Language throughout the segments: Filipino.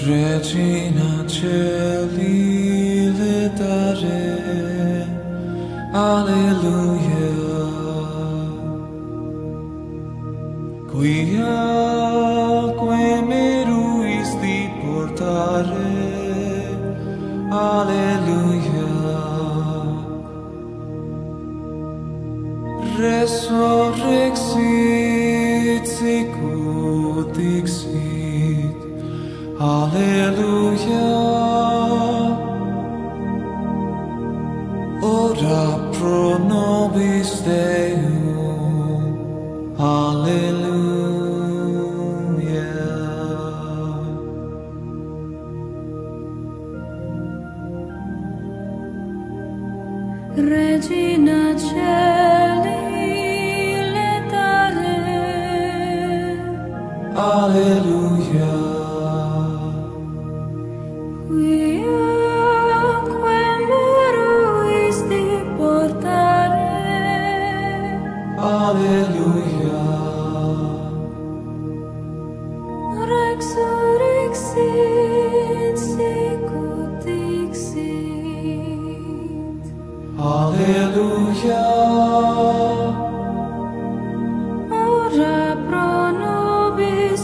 Regina Celi letare, Alleluia. Quia meruisti portare, Alleluia. Resurrexit sicut dixit, Alleluia. Ora pro nobis Deum, Alleluia. Regina Celi letare, Alleluia. Quiaque meruisti portare, Alleluia. Resurrexit sicut dixit, Alleluia. ora pro nobis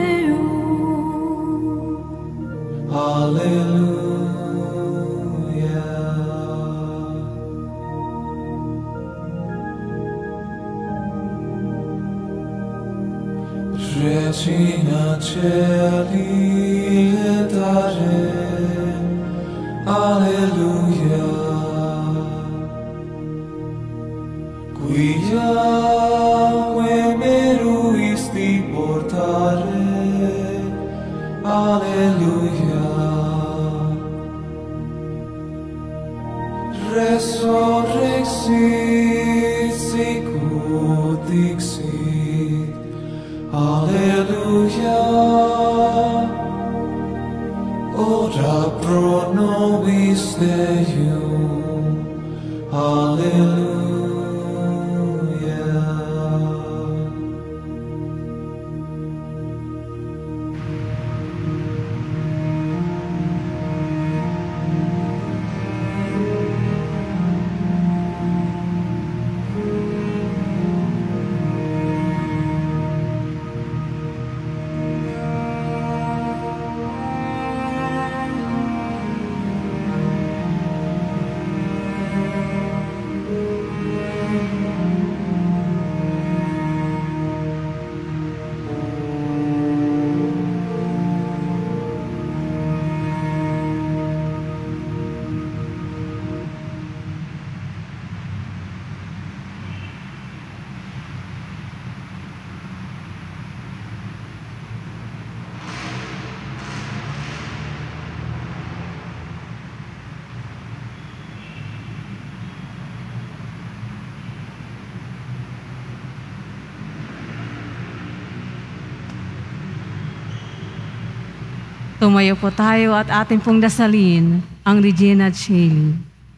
Deum, Alleluia. Regina Celi letare, Alleluia. Quiaque meruisti portare, Alleluia. Resurrexit sicut dixit, Alleluia. Ora pro nobis Deum, Alleluia. Tumayo po tayo at ating pong dasalin ang Regina Celi.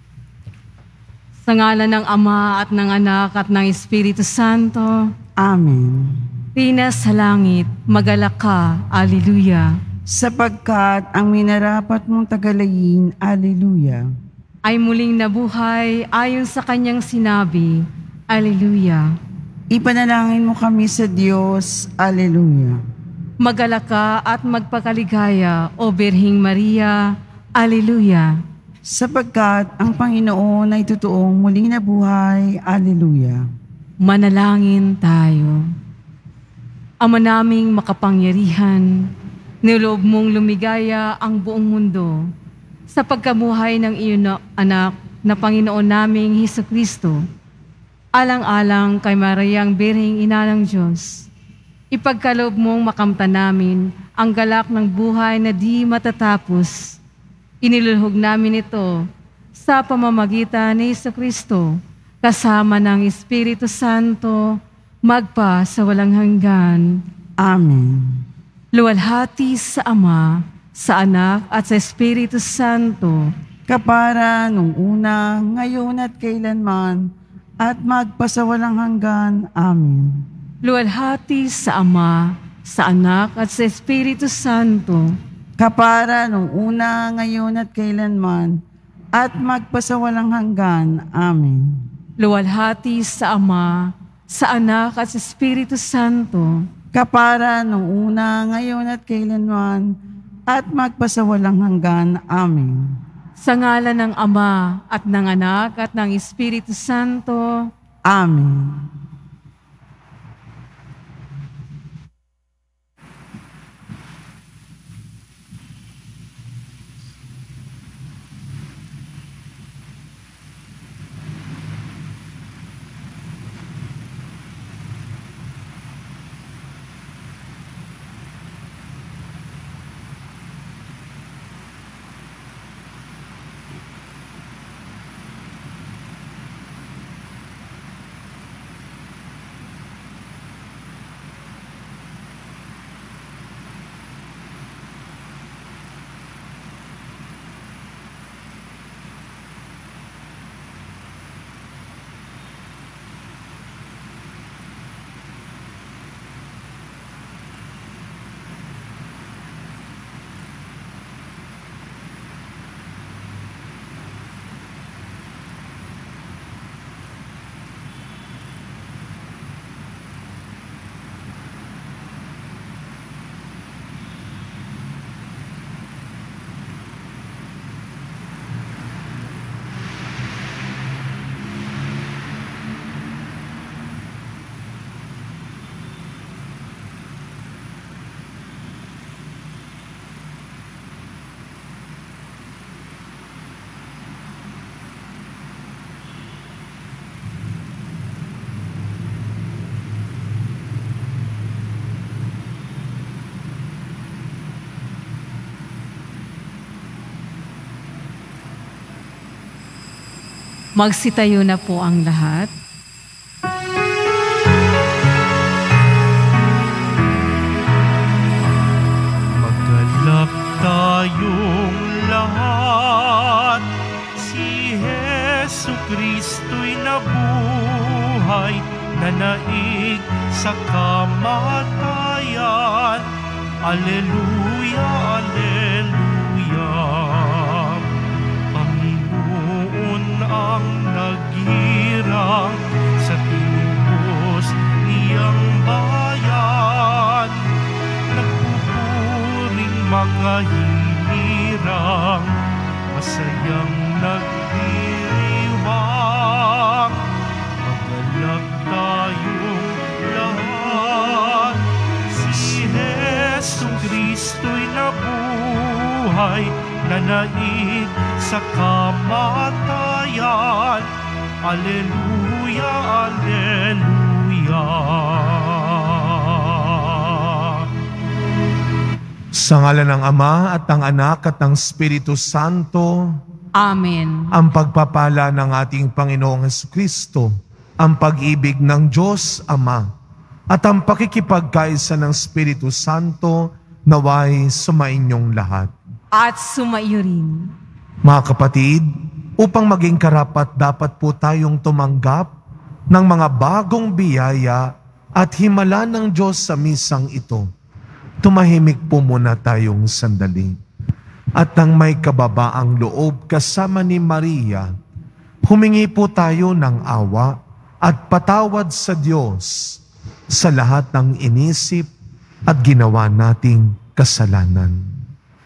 Sa ngalan ng Ama at ng Anak at ng Espiritu Santo. Amen. Rina sa langit, magalak ka, Alleluia. Sapagkat ang minarapat mong tagalayin, Alleluia, Ay muling nabuhay ayon sa kanyang sinabi, Alleluia. ipanalangin mo kami sa Diyos, Alleluia. Magalak ka at magpakaligaya, O Birhing Maria, Alleluia. Sapagkat ang Panginoon ay totoong muling nabuhay, Alleluia. Manalangin tayo. Ama naming makapangyarihan, niloob mong lumigaya ang buong mundo sa pagkamuhay ng iyong anak na Panginoon naming Hesukristo, alang-alang kay Mariang Birhing Ina ng Diyos. Ipagkaloob mong makamtan namin ang galak ng buhay na di matatapos. Iniluluhog namin ito sa pamamagitan ni Hesukristo, kasama ng Espiritu Santo, magpa sa walang hanggan. Amen. Luwalhati sa Ama, sa Anak at sa Espiritu Santo, Kapara nung una, ngayon at kailanman, at magpasawalang hanggan. Amen. luwalhati sa Ama, sa Anak at sa Espiritu Santo, kapara nung una, ngayon at kailanman, at magpasawalang hanggan. Amen. Luwalhati sa Ama, sa Anak at sa Espiritu Santo, Kapara nung una, ngayon at kailanman, at magpasawalang hanggan. Amen. sa ngalan ng Ama at ng Anak at ng Espiritu Santo. Amen. Magsitayo na po ang lahat. Magalak tayong lahat, si Jesu Kristo'y nabuhay, nanaig sa kamatayan. Alleluia, alleluia. Ang naghirang sa tinubos niyang bayan, nagpupuring mga hinirang, masayang nagdiriwang. Magalak tayong lahat, si Jesu Kristo'y nabuhay, nanaig sa kamatayan. Alleluia, alleluia. Sa ngalan ng Ama at ng Anak at ng Espiritu Santo. Amen. Ang pagpapala ng ating Panginoong Jesucristo, ang pag-ibig ng Diyos Ama, at ang pakikipagkaisa ng Espiritu Santo naway sumainyong lahat. At sumaiyo rin. Mga kapatid, upang maging karapat dapat po tayong tumanggap ng mga bagong biyaya at himala ng Diyos sa misang ito. Tumahimik po muna tayong sandali. At nang may kababaang loob kasama ni Maria, humingi po tayo ng awa at patawad sa Diyos sa lahat ng inisip at ginawa nating kasalanan.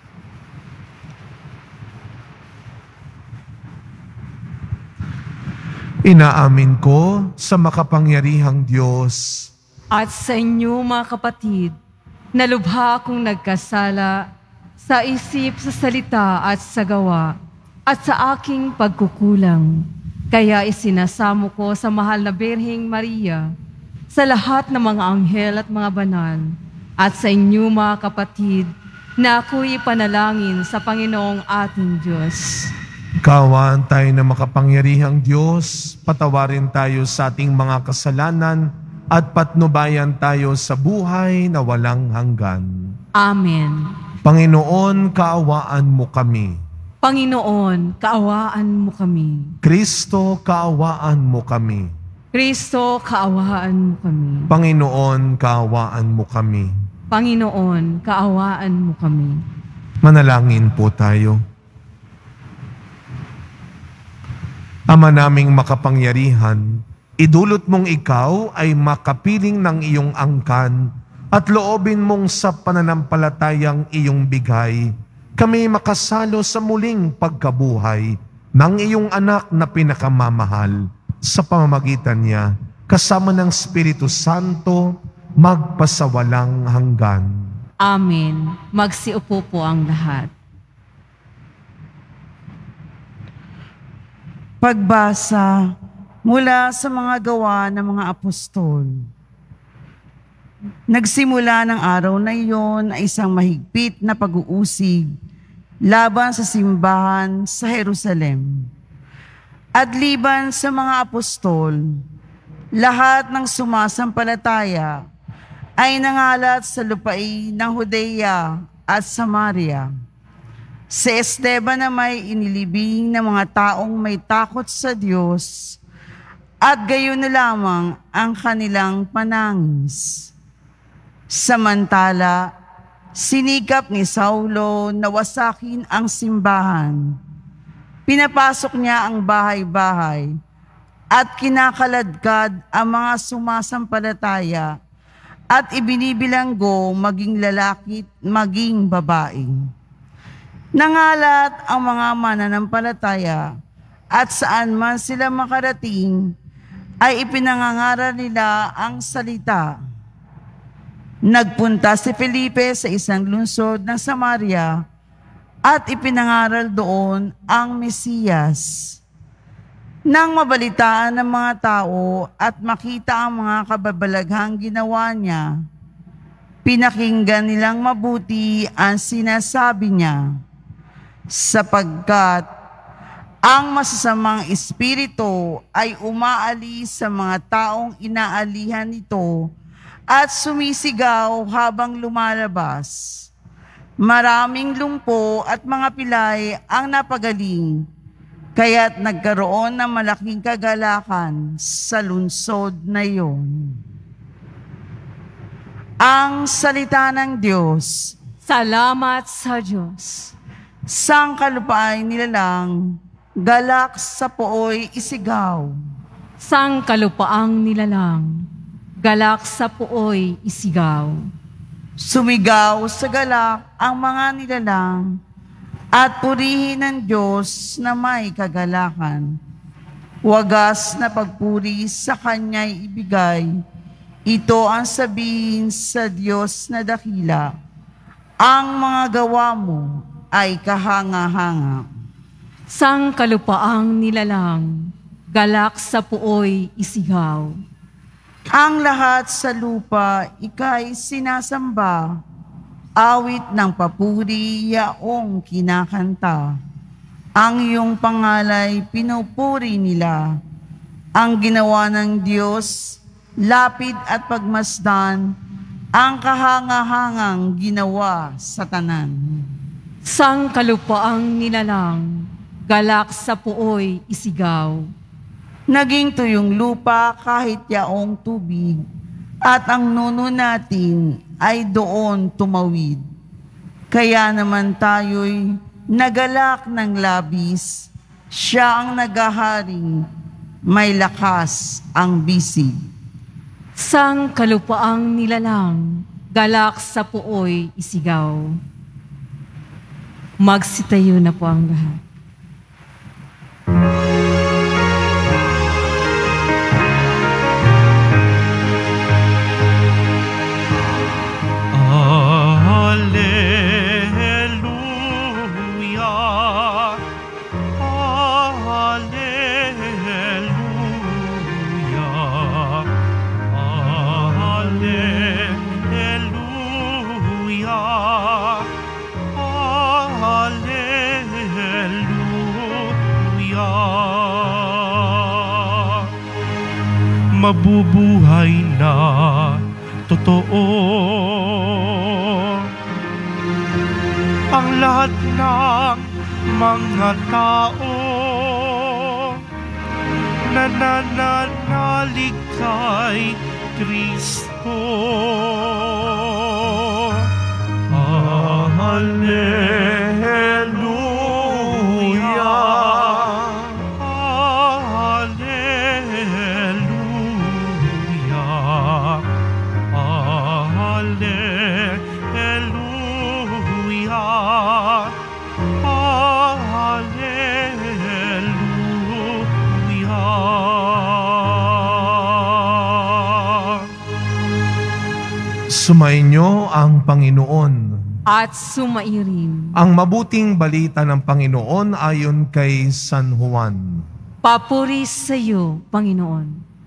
Inaamin ko sa makapangyarihang Diyos At sa inyo mga kapatid, na lubha akong nagkasala sa isip, sa salita at sa gawa, at sa aking pagkukulang. Kaya isinasamo ko sa mahal na Birheng Maria, sa lahat ng mga anghel at mga banal, at sa inyo mga kapatid, na ako'y panalangin sa Panginoong ating Diyos. Kaawaan tayo na makapangyarihang Diyos, patawarin tayo sa ating mga kasalanan at patnubayan tayo sa buhay na walang hanggan. Amen. Panginoon, kaawaan mo kami. Panginoon, kaawaan mo kami. Kristo, kaawaan mo kami. Kristo, kaawaan mo kami. Panginoon, kaawaan mo kami. Panginoon, kaawaan mo kami. Manalangin po tayo. Ama naming makapangyarihan, idulot mong ikaw ay makapiling ng iyong angkan at loobin mong sa pananampalatayang iyong bigay, kami makasalo sa muling pagkabuhay ng iyong anak na pinakamamahal sa pamamagitan niya, kasama ng Espiritu Santo, magpasawalang hanggan. Amen. Magsiupo po ang lahat. Pagbasa mula sa mga gawa ng mga apostol. Nagsimula ng araw na iyon ay isang mahigpit na pag-uusig laban sa simbahan sa Jerusalem. At liban sa mga apostol, lahat ng sumasampalataya ay nangalat sa lupain ng Judea at Samaria. Si Esteban na may inilibing ng mga taong may takot sa Diyos at gayon na lamang ang kanilang panangis. Samantala, sinikap ni Saulo na wasakin ang simbahan. Pinapasok niya ang bahay-bahay at kinakaladkad ang mga sumasampalataya at ibinibilanggo maging lalaki maging babae. Nangalat ang mga mananampalataya at saan man sila makarating ay ipinangangaral nila ang salita. Nagpunta si Felipe sa isang lungsod ng Samaria at ipinangaral doon ang Mesiyas. Nang mabalitaan ng mga tao at makita ang mga kababalaghang ginawa niya, pinakinggan nilang mabuti ang sinasabi niya, sapagkat ang masasamang espiritu ay umaalis sa mga taong inaalihan nito at sumisigaw habang lumalabas. Maraming lumpo at mga pilay ang napagaling, kaya't nagkaroon ng malaking kagalakan sa lungsod na iyon. Ang salita ng Diyos. Salamat sa Diyos. Sang kalupaan nilalang, galak sa pooy isigaw. Sang kalupaang nilalang, galak sa pooy isigaw. Sumigaw sa galak ang mga nilalang at purihin ng Diyos na may kagalakan. Wagas na pagpuri sa Kanya'y ibigay. Ito ang sabihin sa Diyos na dakila. Ang mga gawa mo ay kahanga-hanga. Sang kalupaang nilalang, galak sa pooy isigaw. Ang lahat sa lupa ika'y sinasamba, awit ng papuri yaong kinakanta. Ang iyong pangalay pinupuri nila, ang ginawa ng Diyos, lapid at pagmasdan, ang kahanga-hangang ginawa sa tanan. Sang kalupaang nilalang, galak sa pooy isigaw. Naging tuyong lupa kahit yaong tubig, at ang nuno natin ay doon tumawid. Kaya naman tayo'y nagalak ng labis, siya ang naghaharing, may lakas ang bisig. Sang kalupaang nilalang, galak sa pooy isigaw. Magsitayo na po ang lahat. Mabubuhay na totoo ang lahat ng mga tao na nananalig kay Kristo. Hallelujah. Sumainyo ang Panginoon. At sumairin. Ang mabuting balita ng Panginoon ayon kay San Juan. Papuri sa iyo, Panginoon.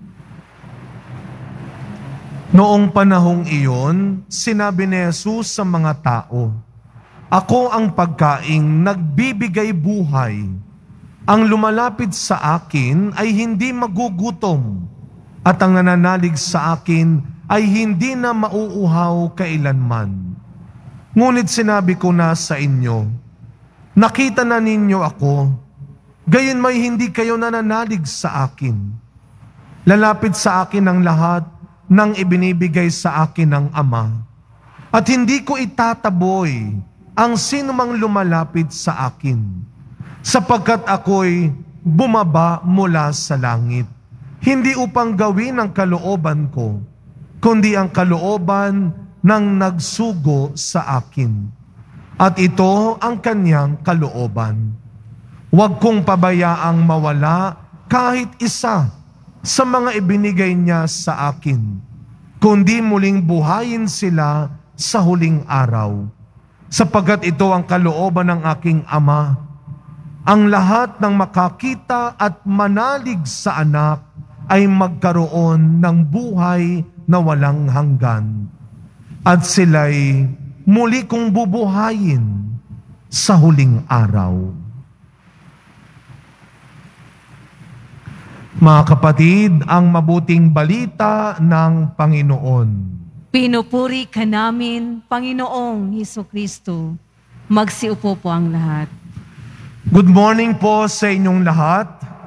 Noong panahong iyon, sinabi ni Jesus sa mga tao, "Ako ang pagkaing nagbibigay buhay. Ang lumalapit sa akin ay hindi magugutom, at ang nananalig sa akin ay hindi na mauuhaw kailanman. Ngunit sinabi ko na sa inyo, nakita na ninyo ako, gayon may hindi kayo nananalig sa akin. Lalapit sa akin ang lahat ng ibinibigay sa akin ng Ama, at hindi ko itataboy ang sinumang lumalapit sa akin, sapagkat ako'y bumaba mula sa langit, hindi upang gawin ang kalooban ko, kundi ang kalooban ng nagsugo sa akin. At ito ang kanyang kalooban. Huwag kong pabayaang mawala kahit isa sa mga ibinigay niya sa akin, kundi muling buhayin sila sa huling araw. Sapagkat ito ang kalooban ng aking Ama, ang lahat ng makakita at manalig sa anak ay magkaroon ng buhay na walang hanggan, at sila'y muli kong bubuhayin sa huling araw." Mga kapatid, ang mabuting balita ng Panginoon. Pinupuri ka namin, Panginoong Hesukristo. Magsiupo po ang lahat. Good morning po sa inyong lahat.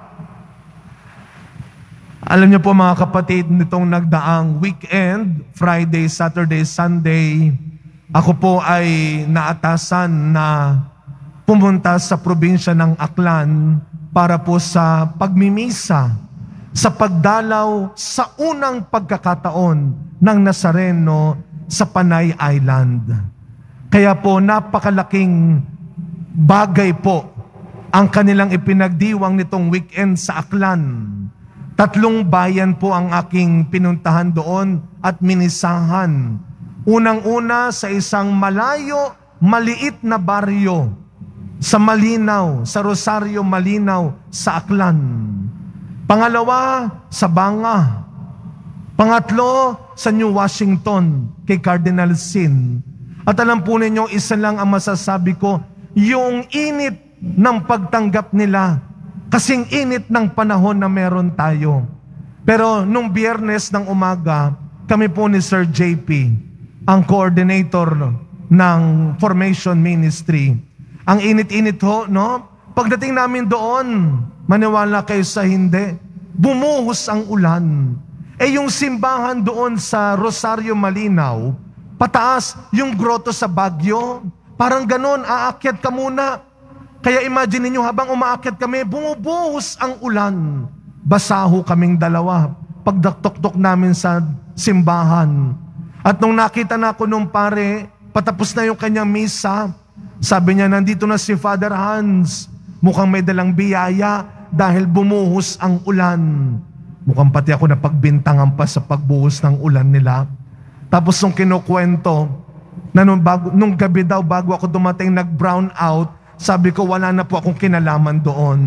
Alam niyo po mga kapatid, nitong nagdaang weekend, Friday, Saturday, Sunday, ako po ay naatasan na pumunta sa probinsya ng Aklan para po sa pagmimisa, sa pagdalaw sa unang pagkakataon ng Nazareno sa Panay Island. Kaya po napakalaking bagay po ang kanilang ipinagdiwang nitong weekend sa Aklan. 3 bayan po ang aking pinuntahan doon at minisahan. Unang-una sa isang malayo, maliit na baryo sa Malinaw, sa Rosario, Malinaw, sa Aklan. Pangalawa, sa Banga. Pangatlo, sa New Washington, kay Cardinal Sin. At alam po ninyo, isa lang ang masasabi ko, yung init ng pagtanggap nila, kasing init ng panahon na meron tayo. Pero nung Biyernes ng umaga, kami po ni Sir JP, ang coordinator ng Formation Ministry. Ang init-init ho, no? Pagdating namin doon, maniwala kayo sa hindi, bumuhos ang ulan. Yung simbahan doon sa Rosario Malinaw, pataas yung grotto sa Baguio, parang ganon, aakyat ka muna. Kaya imagine niyo habang umaakyat kami, bumubuhos ang ulan. Basaho kaming dalawa pagdaktok-tok namin sa simbahan. At nung nakita na ako nung pare, patapos na yung kanyang misa, sabi niya, nandito na si Father Hans. Mukhang may dalang biyaya dahil bumuhos ang ulan. Mukhang pati ako napagbintangan pa sa pagbuhos ng ulan nila. Tapos nung kinukwento, na nung gabi daw bago ako dumating nag-brown out, sabi ko, wala na po akong kinalaman doon.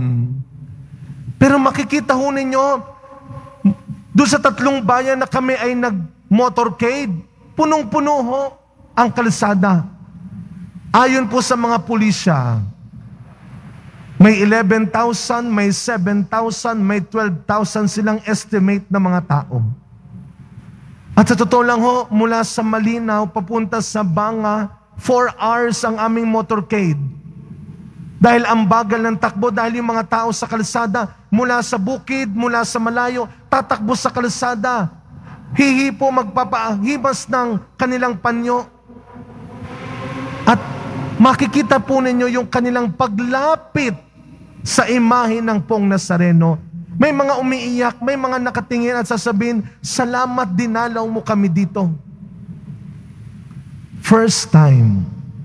Pero makikita ho ninyo, doon sa 3 bayan na kami ay nag-motorcade, punong-puno ho ang kalsada. Ayon po sa mga pulisya, may 11,000, may 7,000, may 12,000 silang estimate na mga tao. At sa totoo lang ho, mula sa Malinaw papunta sa Banga, 4 hours ang aming motorcade. Dahil ang bagal ng takbo, dahil yung mga tao sa kalsada, mula sa bukid, mula sa malayo, tatakbo sa kalsada. Hihipo, magpapahimas ng kanilang panyo. At makikita po ninyo yung kanilang paglapit sa imahe ng Pong Nazareno. May mga umiiyak, may mga nakatingin at sasabihin, "Salamat, dinalaw mo kami dito." First time.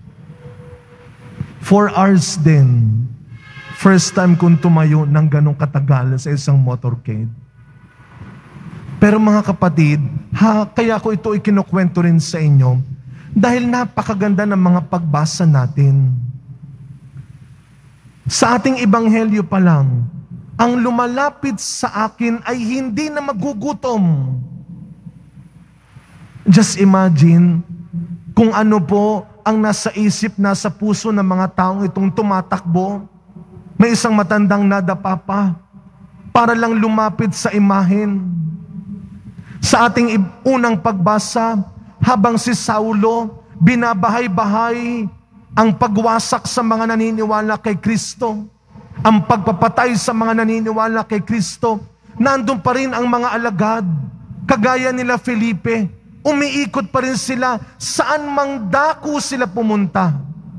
4 hours din. First time kong tumayo ng ganong katagal sa isang motorcade. Pero mga kapatid, Kaya ko ito ikinukwento rin sa inyo dahil napakaganda ng mga pagbasa natin. Sa ating ebanghelyo pa lang, ang lumalapit sa akin ay hindi na magugutom. Just imagine kung ano po ang nasa isip, nasa puso ng mga taong itong tumatakbo. May isang matandang nadapa pa para lang lumapit sa imahen. Sa ating unang pagbasa, habang si Saulo binabahay-bahay ang pagwasak sa mga naniniwala kay Kristo, ang pagpapatay sa mga naniniwala kay Kristo, nandun pa rin ang mga alagad, kagaya nila Felipe, umiikot pa rin sila saan mang dako sila pumunta.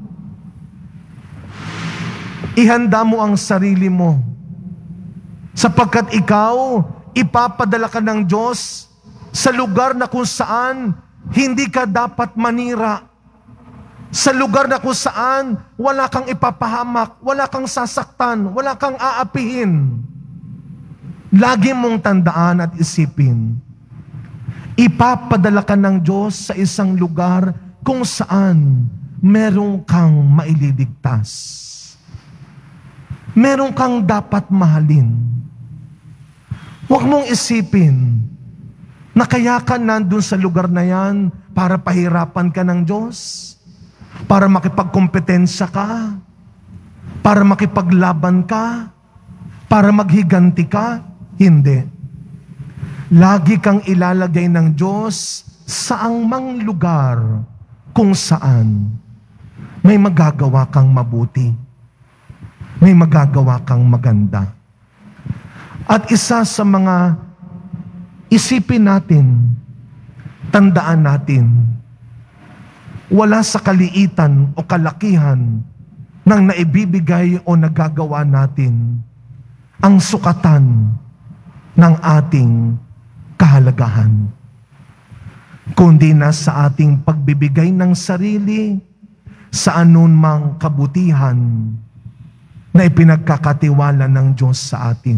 Ihanda mo ang sarili mo, sapagkat ikaw, ipapadala ka ng Diyos sa lugar na kung saan hindi ka dapat manira. Sa lugar na kung saan wala kang ipapahamak, wala kang sasaktan, wala kang aapihin. Lagi mong tandaan at isipin, ipapadala ka ng Diyos sa isang lugar kung saan meron kang maililigtas. Meron kang dapat mahalin. Huwag mong isipin na kaya ka nandun sa lugar na yan para pahirapan ka ng Diyos, para makipagkompetensya ka, para makipaglaban ka, para maghiganti ka. Hindi. Lagi kang ilalagay ng Diyos sa angmang lugar kung saan may magagawa kang mabuti, may magagawa kang maganda. At isa sa mga isipin natin, tandaan natin, wala sa kaliitan o kalakihan ng naibibigay o nagagawa natin ang sukatan ng ating kahalagahan, kundi na sa ating pagbibigay ng sarili sa anumang kabutihan na ipinagkakatiwala ng Diyos sa atin.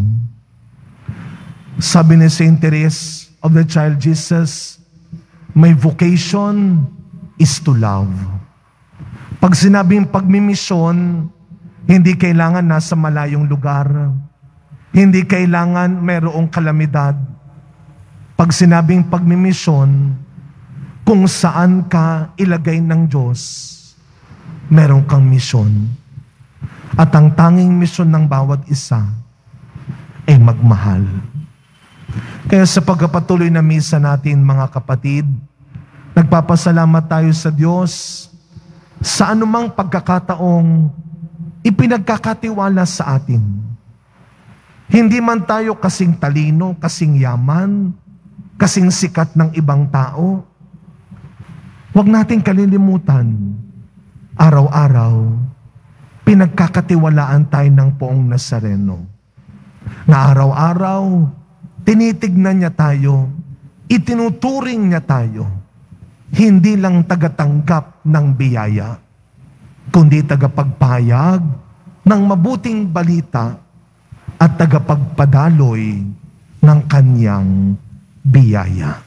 Sabi ni Saint Therese of the Child Jesus, my vocation is to love. Pag sinabing pagmimisyon, hindi kailangan nasa malayong lugar. Hindi kailangan mayroong kalamidad. Pag sinabing pagmimisyon, kung saan ka ilagay ng Diyos, meron kang misyon. At ang tanging misyon ng bawat isa ay magmahal. Kaya sa pagpapatuloy na misa natin, mga kapatid, nagpapasalamat tayo sa Diyos sa anumang pagkakataong ipinagkakatiwala sa atin. Hindi man tayo kasing talino, kasing yaman, kasing sikat ng ibang tao. Huwag nating kalilimutan, araw-araw, pinagkakatiwalaan tayo ng Poong Nazareno. Na araw-araw, tinitignan niya tayo, itinuturing niya tayo, hindi lang tagatanggap ng biyaya, kundi tagapagpahayag ng mabuting balita at tagapagpadaloy ng kanyang biyaya.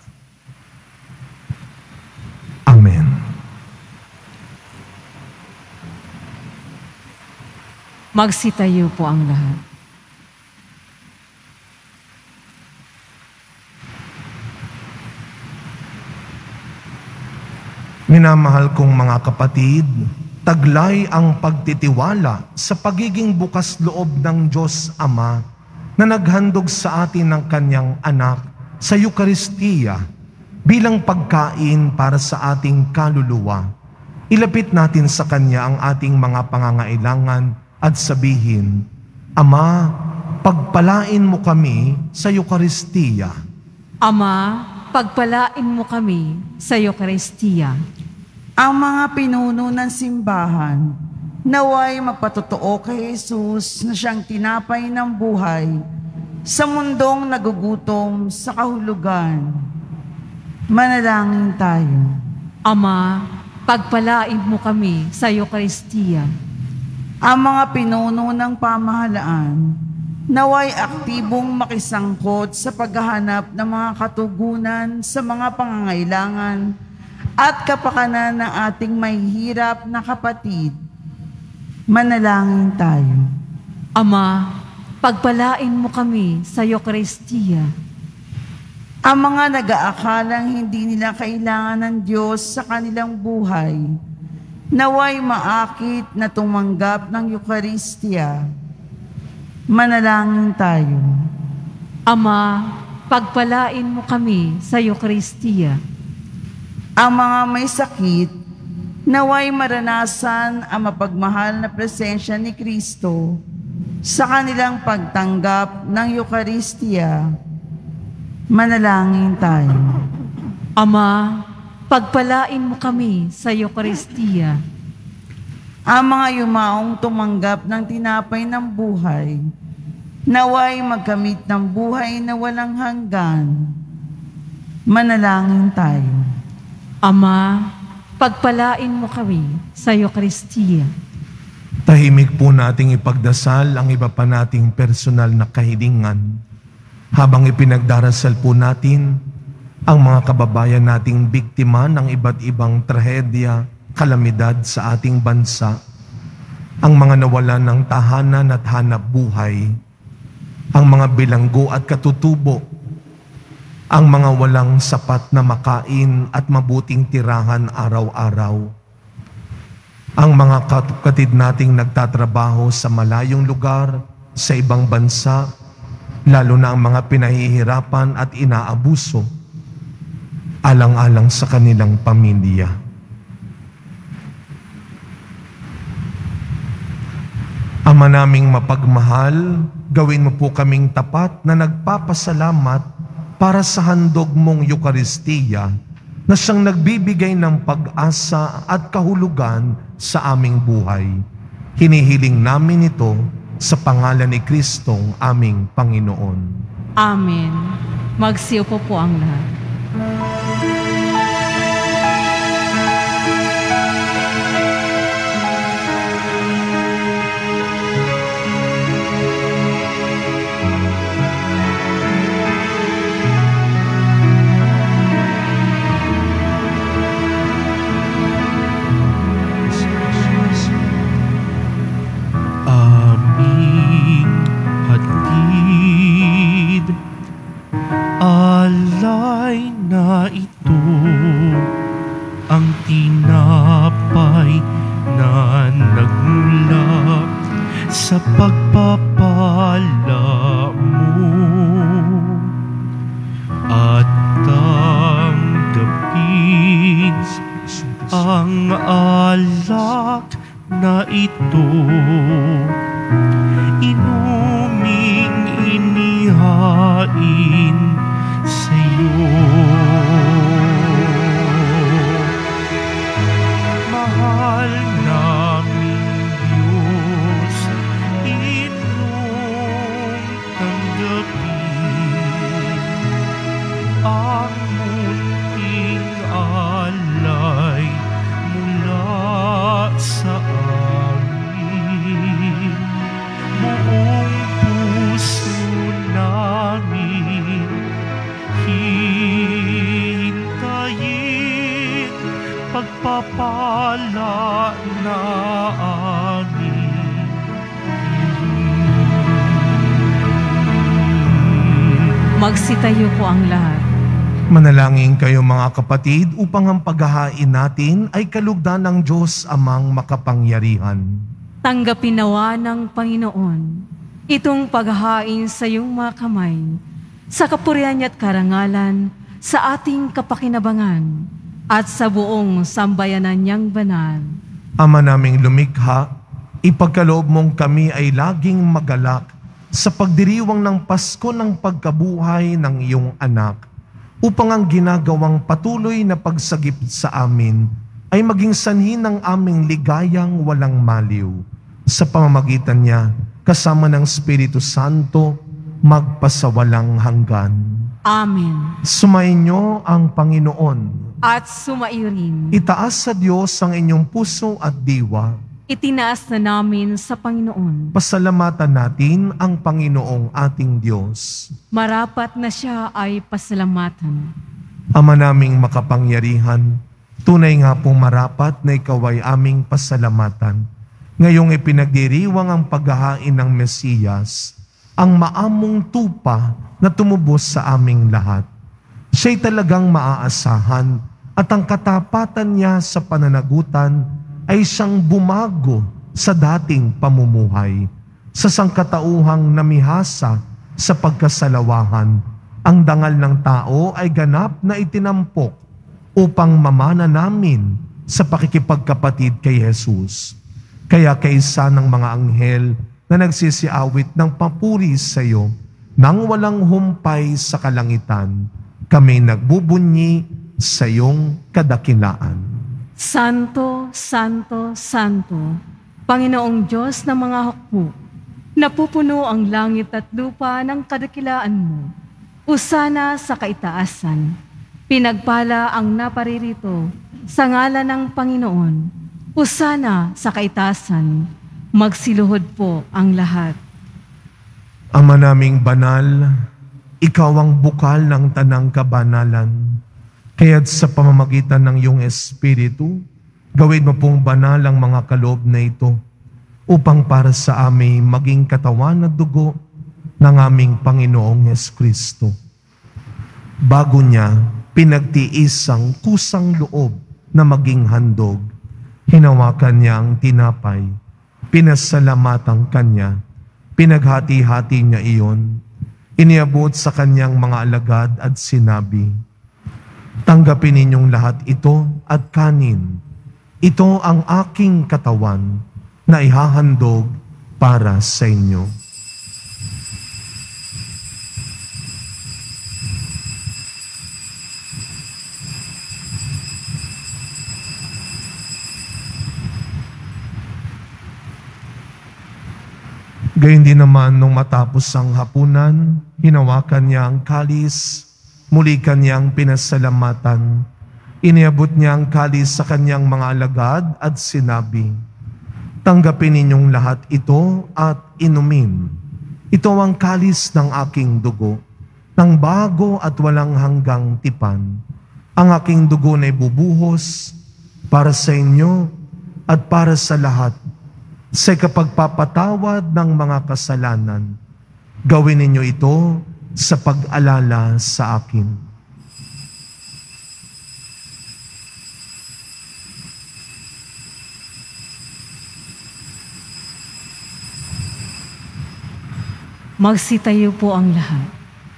Amen. Magsitayo po ang lahat. Minamahal kong mga kapatid, taglay ang pagtitiwala sa pagiging bukas loob ng Diyos Ama na naghandog sa atin ng kanyang anak sa Eucharistia bilang pagkain para sa ating kaluluwa. Ilapit natin sa Kanya ang ating mga pangangailangan at sabihin, Ama, pagpalain mo kami sa Eucharistia. Ama, pagpalain mo kami sa Eucharistia. Ang mga pinuno ng simbahan, naway magpatotoo kay Jesus na siyang tinapay ng buhay sa mundong nagugutom sa kahulugan. Manalangin tayo. Ama, pagpalain mo kami sa Eucharistia. Ang mga pinuno ng pamahalaan, Naway aktibong makisangkot sa paghahanap ng mga katugunan sa mga pangangailangan at kapakanan ng ating mahihirap na kapatid. Manalangin tayo. Ama, pagpalain mo kami sa Eucharistia. Ang mga nag-aakalang hindi nila kailangan ng Diyos sa kanilang buhay, naway maakit na tumanggap ng Eucharistia. Manalangin tayo. Ama, pagpalain mo kami sa Eucharistia. Ang mga may sakit, naway maranasan ang mapagmahal na presensya ni Kristo sa kanilang pagtanggap ng Eucharistia. Manalangin tayo. Ama, pagpalain mo kami sa Eucharistia. Ang mga yumaong tumanggap ng tinapay ng buhay, naway magkamit ng buhay na walang hanggan. Manalangin tayo. Ama, pagpalain mo kami sa Eucharistia. Tahimik po nating ipagdasal ang iba pa nating personal na kahilingan habang ipinagdarasal po natin ang mga kababayan nating biktima ng iba't ibang trahedya, kalamidad sa ating bansa, ang mga nawalan ng tahanan at hanap buhay, ang mga bilanggo at katutubo, ang mga walang sapat na makain at mabuting tirahan araw-araw, ang mga kapatid nating nagtatrabaho sa malayong lugar, sa ibang bansa, lalo na ang mga pinahihirapan at inaabuso, alang-alang sa kanilang pamilya. Ama naming mapagmahal, gawin mo po kaming tapat na nagpapasalamat para sa handog mong Eucharistia na siyang nagbibigay ng pag-asa at kahulugan sa aming buhay. Hinihiling namin ito sa pangalan ni Kristong aming Panginoon. Amen. Magsiupo po ang lahat. Alay na ito ang tinapay na nagmula sa pagpapala mo at tanggapin ang alak na ito, inuming inihain sa'yo. Mahal naming Diyos, inyong tanggapin ang munting alay mula sa amin. Buong puso namin hintayin pagpapala na amin. Magsitayo po ang lahat. Manalangin kayo mga kapatid upang ang paghahain natin ay kalugdan ng Diyos amang makapangyarihan. Tanggapin nawa ng Panginoon itong paghahain sa iyong mga kamay, sa kapurihan at karangalan, sa ating kapakinabangan, at sa buong sambayanan niyang banal. Ama naming lumikha, ipagkaloob mong kami ay laging magalak sa pagdiriwang ng Pasko ng pagkabuhay ng iyong anak, upang ang ginagawang patuloy na pagsagip sa amin ay maging sanhi ng aming ligayang walang maliw. Sa pamamagitan niya, kasama ng Espiritu Santo, magpasawalang hanggan. Amen. Sumainyo ang Panginoon. At sumairin. Itaas sa Diyos ang inyong puso at diwa. itinaas na namin sa Panginoon. Pasalamatan natin ang Panginoong ating Diyos. Marapat na siya ay pasalamatan. Ama naming makapangyarihan, tunay nga pong marapat na ikaw ay aming pasalamatan. Ngayong ipinagdiriwang ang paghahain ng Mesiyas, ang maamong tupa na tumubos sa aming lahat. Siya'y talagang maaasahan at ang katapatan niya sa pananagutan ay siyang bumago sa dating pamumuhay. Sa sangkatauhang namihasa sa pagkasalawahan, ang dangal ng tao ay ganap na itinampok upang mamana namin sa pakikipagkapatid kay Jesus. Kaya kaisa ng mga anghel na nagsisiawit ng papuri sa iyo, nang walang humpay sa kalangitan, kami nagbubunyi sa iyong kadakilaan. Santo, Santo, Santo, Panginoong Diyos ng mga hukbo, napupuno ang langit at lupa ng kadakilaan mo. Usana sa kaitaasan, pinagpala ang naparirito sa ngalan ng Panginoon. Usana sa kaitaasan, magsiluhod po ang lahat. Ama naming banal, ikaw ang bukal ng tanang kabanalan. Kaya't sa pamamagitan ng iyong Espiritu, gawin mo pong banal ang mga kaloob na ito upang para sa amin maging katawan at dugo ng aming Panginoong Jesucristo. Bago niya, pinagtiis ang kusang loob na maging handog. Hinawakan niya ang tinapay, pinasalamatan kanya, pinaghati-hati niya iyon, iniabot sa kanyang mga alagad at sinabi, tanggapin ninyong lahat ito at kanin. Ito ang aking katawan na ihahandog para sa inyo. Gayun din naman nung matapos ang hapunan, hinawakan niya ang kalis, muli kanyang pinasalamatan. Iniabot niya ang kalis sa kanyang mga alagad at sinabi, tanggapin ninyong lahat ito at inumin. Ito ang kalis ng aking dugo, ng bago at walang hanggang tipan. Ang aking dugo na ibubuhos para sa inyo at para sa lahat sa kapagpapatawad ng mga kasalanan. Gawin ninyo ito sa pag-alala sa akin. Magsitayo po ang lahat.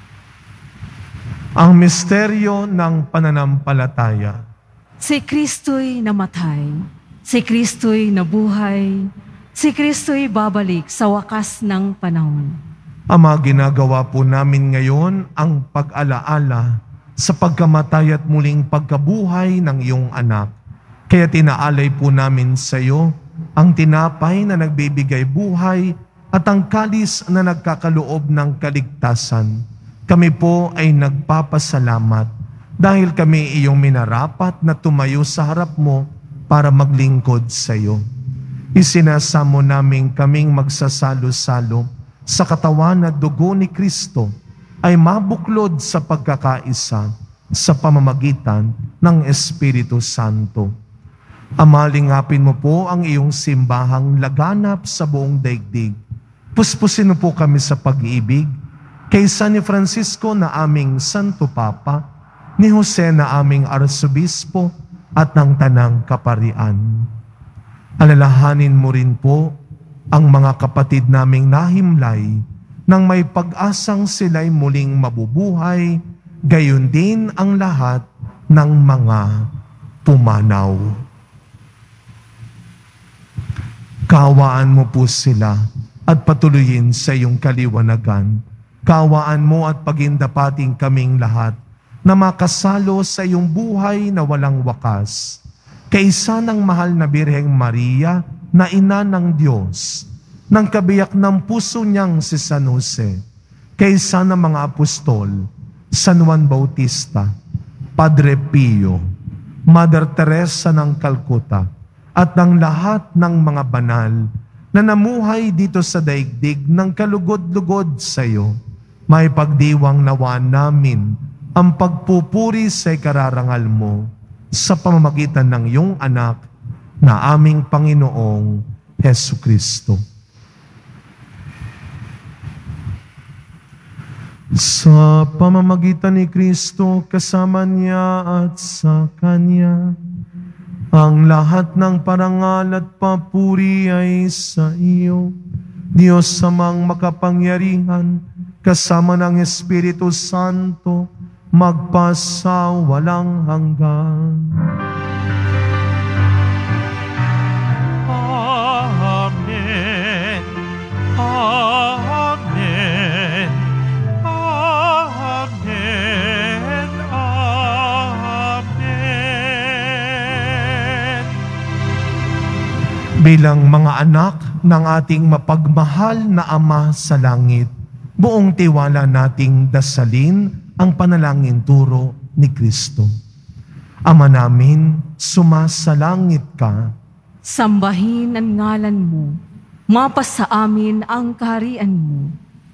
Ang misteryo ng pananampalataya. Si Kristo'y namatay, si Kristo'y nabuhay, si Kristo'y babalik sa wakas ng panahon. Ama, ginagawa po namin ngayon ang pag-alaala sa pagkamatay at muling pagkabuhay ng iyong anak. Kaya tinaalay po namin sa iyo ang tinapay na nagbibigay buhay at ang kalis na nagkakaloob ng kaligtasan. Kami po ay nagpapasalamat dahil kami iyong minarapat na tumayo sa harap mo para maglingkod sa iyo. Isinasamo namin kaming magsasalo-salo sa katawan at dugo ni Kristo ay mabuklod sa pagkakaisa sa pamamagitan ng Espiritu Santo. Ama, lingapin mo po ang iyong simbahang laganap sa buong daigdig. Puspusin mo po kami sa pag-ibig kay San Francisco na aming Santo Papa, ni Jose na aming Arsobispo at ng Tanang Kaparian. Alalahanin mo rin po ang mga kapatid naming nahimlay nang may pag-asang sila'y muling mabubuhay, gayon din ang lahat ng mga pumanaw. Kaawaan mo po sila at patuloyin sa iyong kaliwanagan. Kaawaan mo at pagindapating kaming lahat na makasalo sa iyong buhay na walang wakas. Kaisa ng mahal na Birheng Maria na ina ng Diyos, ng kabiyak ng puso niyang si San Jose, kaisa ng mga apostol, San Juan Bautista, Padre Pio, Mother Teresa ng Calcutta, at ng lahat ng mga banal na namuhay dito sa daigdig ng kalugod-lugod sa iyo, may pagdiwang nawa namin ang pagpupuri sa ikararangal mo sa pamamagitan ng iyong anak na aming Panginoong Hesukristo. Sa pamamagitan ni Kristo, kasama niya at sa Kanya, ang lahat ng parangal at papuri ay sa iyo, Diyos Amang makapangyarihan, kasama ng Espiritu Santo, magpasawalang hanggan. Amen. Amen. Amen. Amen. Bilang mga anak ng ating mapagmahal na Ama sa langit, buong tiwala nating dasalin ang panalangin turo ni Kristo. Ama namin, sumasalangit ka. Sambahin ang ngalan mo, mapasa amin ang kaharian mo.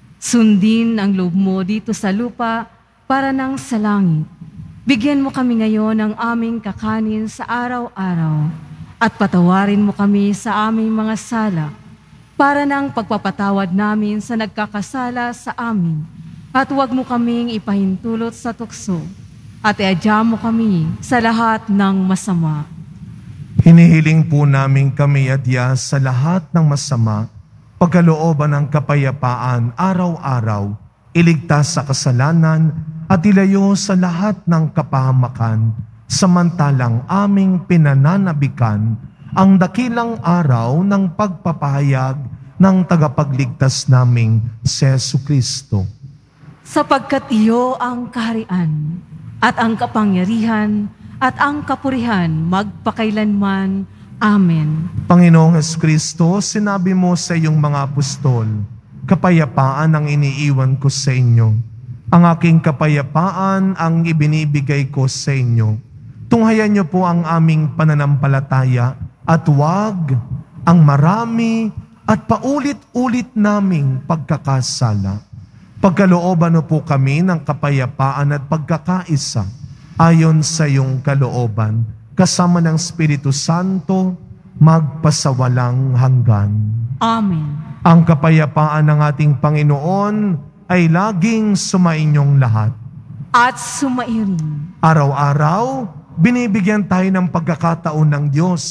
Sundin ang loob mo dito sa lupa para nang sa langit. Bigyan mo kami ngayon ng aming kakanin sa araw-araw at patawarin mo kami sa aming mga sala para nang pagpapatawad namin sa nagkakasala sa amin. At huwag mo kaming ipahintulot sa tukso at iadya mo kami sa lahat ng masama. Hinihiling po namin kami adya sa lahat ng masama, pagkalooban ng kapayapaan araw-araw, iligtas sa kasalanan at ilayo sa lahat ng kapahamakan, samantalang aming pinananabikan ang dakilang araw ng pagpapahayag ng tagapagligtas naming si Jesucristo. Sapagkat iyo ang kaharian at ang kapangyarihan at ang kapurihan magpakailanman. Amen. Panginoong Jesucristo, sinabi mo sa iyong mga apostol, kapayapaan ang iniiwan ko sa inyo. Ang aking kapayapaan ang ibinibigay ko sa inyo. Tunghayan niyo po ang aming pananampalataya at huwag ang marami at paulit-ulit naming pagkakasala. Pagkalooban mo po kami ng kapayapaan at pagkakaisa ayon sa iyong kalooban, kasama ng Espiritu Santo, magpasawalang hanggan. Amen. Ang kapayapaan ng ating Panginoon ay laging sumainyong lahat. At sumairin. Araw-araw, binibigyan tayo ng pagkakataon ng Diyos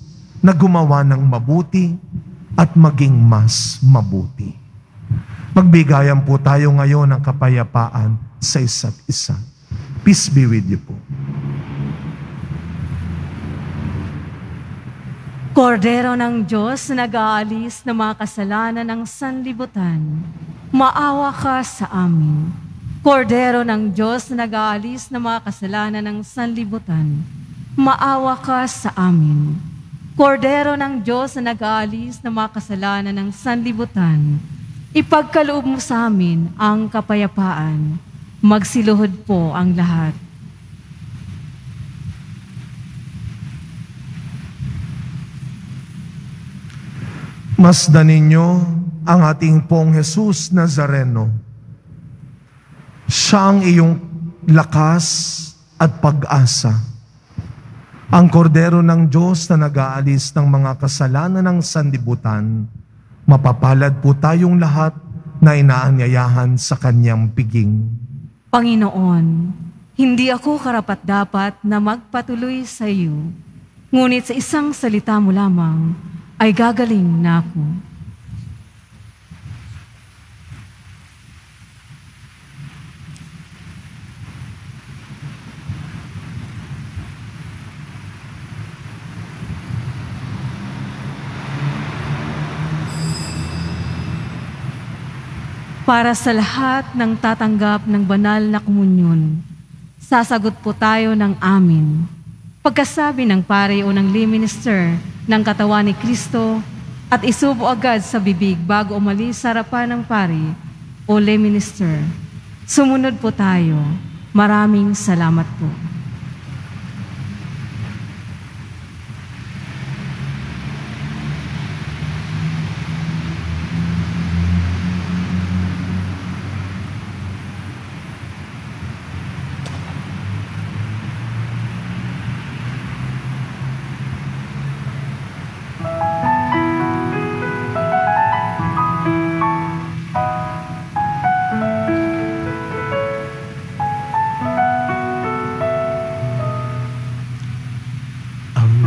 na gumawa ng mabuti at maging mas mabuti. Magbigayan po tayo ngayon ng kapayapaan sa isa't isa. Peace be with you po. Kordero ng Diyos na nag-aalis ng mga kasalanan ng sanlibutan, maawa ka sa amin. Kordero ng Diyos na nag-aalis ng mga kasalanan ng sanlibutan, maawa ka sa amin. Kordero ng Diyos na nag-aalis ng mga kasalanan ng sanlibutan, ipagkaloob mo sa amin ang kapayapaan. Magsiluhod po ang lahat. Masdan ninyo ang ating pong Jesus Nazareno. Siya ang iyong lakas at pag-asa. Ang kordero ng Diyos na nag-aalis ng mga kasalanan ng sanlibutan, mapapalad po tayong lahat na inaanyayahan sa kanyang piging. Panginoon, hindi ako karapat-dapat na magpatuloy sa iyo, ngunit sa isang salita mo lamang ay gagaling na ako. Para sa lahat ng tatanggap ng banal na komunyon, sasagot po tayo ng amin. Pagkasabi ng pare o ng lay minister ng katawan ni Kristo at isubo agad sa bibig bago umalis sa harapan ng pare o lay minister. Sumunod po tayo. Maraming salamat po.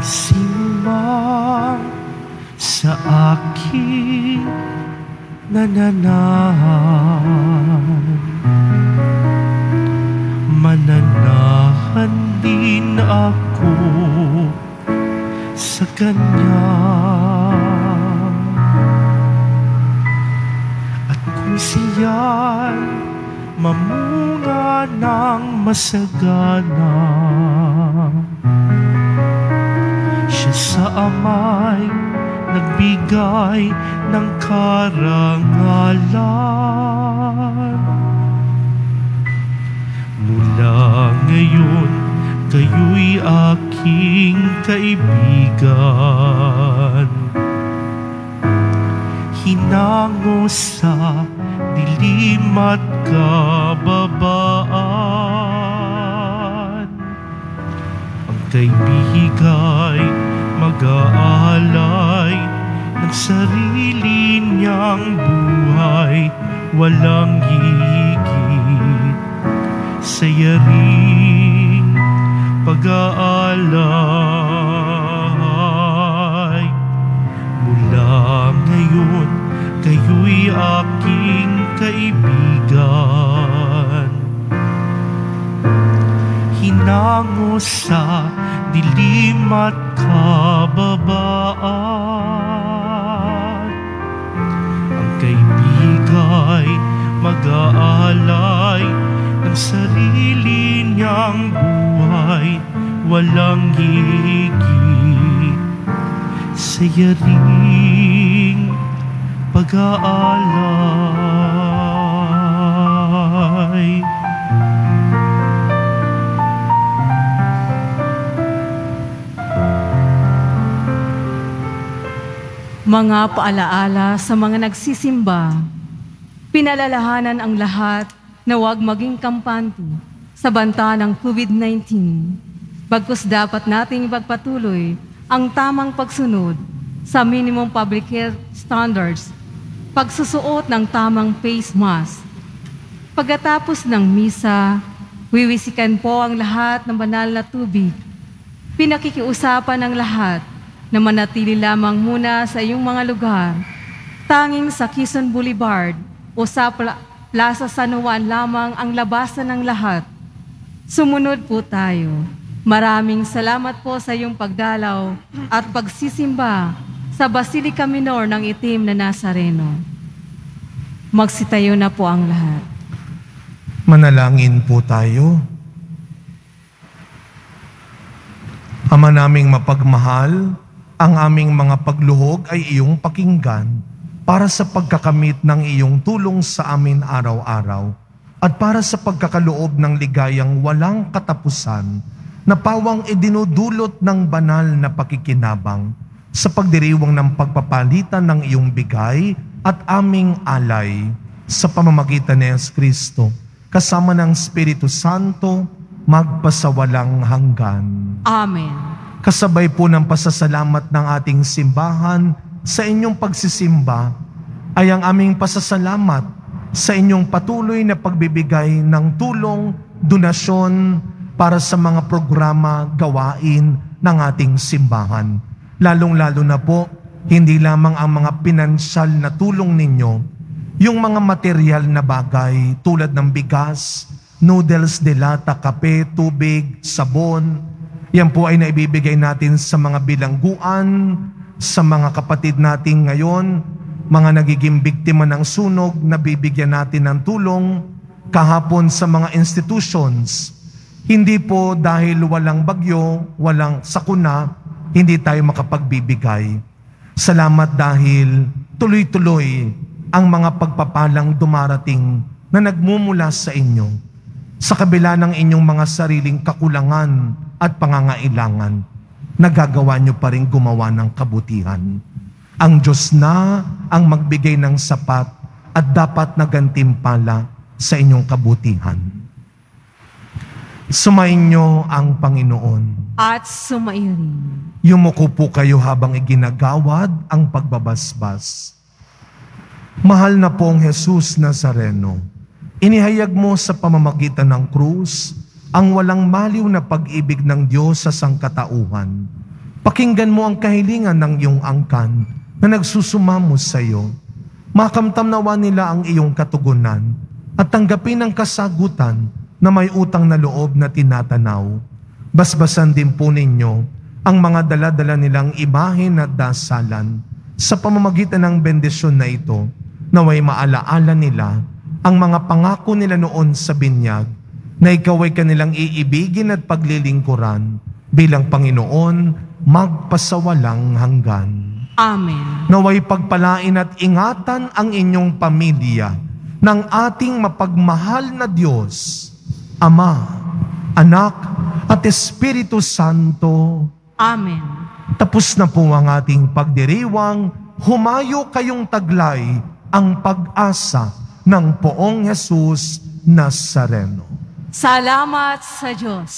Sino sa akin nananahan, mananahan din ako sa Kanya. At kung siya'y mamunga ng masagana, siya sa Ama'y nagbigay ng karangalan. Mula ngayon, kayo'y aking kaibigan. Hinango sa dilim at kababaan, ang kaibigay mag-aalay ng sarili niyang buhay, walang higit sa yaring pag-aalay. Mula ngayon, kayo'y aking kaibigan. Hinango sa dilim at kababaan, ang kaibigay mag-aalay ng sarili niyang buhay, walang higit sa yaring pag-aalay. Mga paalaala sa mga nagsisimba, pinalalahanan ang lahat na huwag maging kampante sa banta ng COVID-19. Bagkus dapat nating ipagpatuloy ang tamang pagsunod sa minimum public health standards, pagsusuot ng tamang face mask. Pagkatapos ng misa, wiwisikan po ang lahat ng banal na tubig. Pinakikiusapan ng lahat na manatili lamang muna sa iyong mga lugar. Tanging sa Quezon Boulevard o sa Plaza San Juan lamang ang labasan ng lahat. Sumunod po tayo. Maraming salamat po sa iyong pagdalaw at pagsisimba sa Basilica Minor ng Itim na Nazareno. Magsitayo na po ang lahat. Manalangin po tayo. Ama naming mapagmahal, ang aming mga pagluhog ay iyong pakinggan para sa pagkakamit ng iyong tulong sa amin araw-araw at para sa pagkakaloob ng ligayang walang katapusan na pawang idinudulot ng banal na pakikinabang sa pagdiriwang ng pagpapalitan ng iyong bigay at aming alay sa pamamagitan ni Jesucristo kasama ng Espiritu Santo magpasawalang hanggan. Amen. Kasabay po ng pasasalamat ng ating simbahan sa inyong pagsisimba ay ang aming pasasalamat sa inyong patuloy na pagbibigay ng tulong, donasyon para sa mga programa, gawain ng ating simbahan. Lalong-lalo na po, hindi lamang ang mga pinansyal na tulong ninyo, yung mga material na bagay tulad ng bigas, noodles de lata, kape, tubig, sabon. Yan po ay naibibigay natin sa mga bilangguan, sa mga kapatid natin ngayon, mga nagiging biktima ng sunog, nabibigyan natin ng tulong. Kahapon sa mga institutions, hindi po dahil walang bagyo, walang sakuna, hindi tayo makapagbibigay. Salamat dahil tuloy-tuloy ang mga pagpapalang dumarating na nagmumula sa inyo. Sa kabila ng inyong mga sariling kakulangan at pangangailangan, nagagawa nyo pa rin gumawa ng kabutihan. Ang Diyos na ang magbigay ng sapat at dapat na gantimpala sa inyong kabutihan. Sumainyo ang Panginoon. At sumairin. Yumuko po kayo habang iginagawad ang pagbabasbas. Mahal na pong Jesus Nazareno, inihayag mo sa pamamagitan ng krus ang walang maliw na pag-ibig ng Diyos sa sangkatauhan. Pakinggan mo ang kahilingan ng iyong angkan na nagsusumamo sa iyo. Makamtam nawa nila ang iyong katugunan at tanggapin ang kasagutan na may utang na loob na tinatanaw. Basbasan din po ninyo ang mga dala-dala nilang imahen at dasalan sa pamamagitan ng bendisyon na ito, naway maalaala nila ang mga pangako nila noon sa binyag na ikaw ay kanilang iibigin at paglilingkuran bilang Panginoon magpasawalang hanggan. Amen. Naway pagpalain at ingatan ang inyong pamilya ng ating mapagmahal na Diyos, Ama, Anak, at Espiritu Santo. Amen. Tapos na po ang ating pagdiriwang, humayo kayong taglay ang pag-asa ng Poong Jesus Nazareno. Salamat sa Diyos.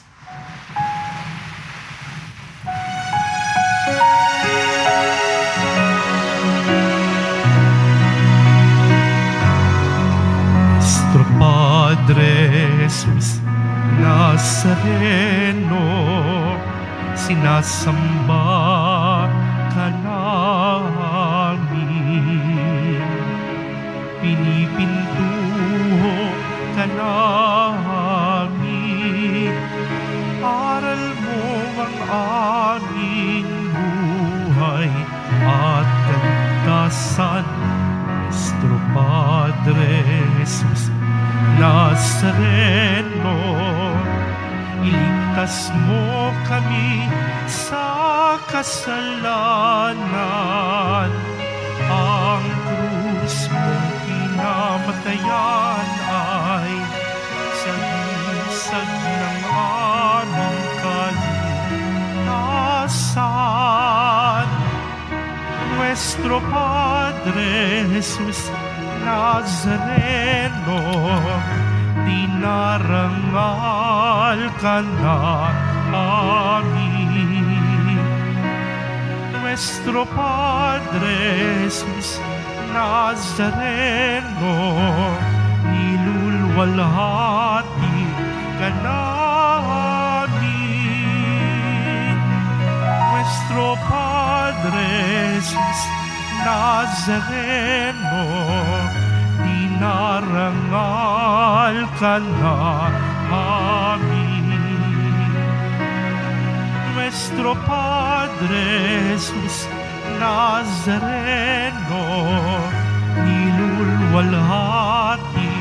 Nuestro Padre Jesus Nazareno, sinasamba ka namin, pinipintuho ka namin, aral mo ang aming buhay at kaligtasan. Nuestro Padre Jesus Nazareno, iligtas mo kami sa kasalanan. Ang krus mong kinamatayan ay sagisag ng aming kaligtasan. Nuestro Padre Jesus Nazareno, dinarangal ka na amin. Nuestro Padre Jesus Nazareno, nilulwalhati ka namin. Nuestro Padre Jesus Nazareno, dinarangal ka na amin. Nuestro Padre Jesus Nazareno, nilulwalhati